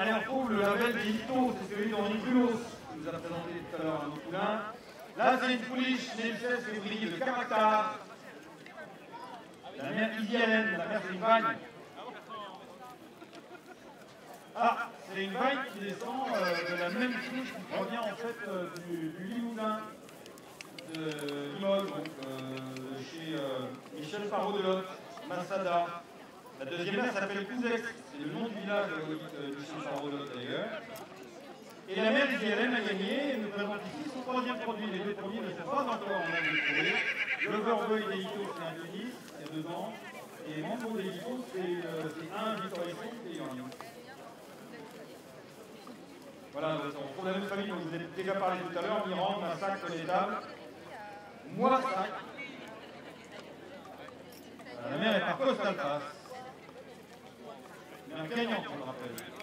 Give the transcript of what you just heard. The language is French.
Allez, on retrouve le label Vito, c'est celui d'Henri Brulos, qui nous a présenté tout à l'heure un autre poulain. Là, c'est une pouliche née le 16 février de Caractère. La mère Isienne, la mère c'est une vague. Ah, c'est une vague qui descend de la même pouliche qui provient en fait du Limousin de Limoges, donc chez Michel Parot de Lot, Massada. La deuxième mère s'appelle Couzex, c'est le nom du village de Michel Parot de Lot d'ailleurs. Et la mère Isienne a gagné et nous présente ici son troisième produit. Les deux premiers ne sont pas encore en train de trouver. L'Overboy d'Elito, c'est un tennis, il y a 2 ans. Et Mambo d'Elito, c'est un Victorisson et un. Voilà, on trouve la même famille dont je vous ai déjà parlé tout à l'heure, Mirande, Massac, Connétable, Moissac. La mère est par Costalpas. Mais un gagnant, on le rappelle.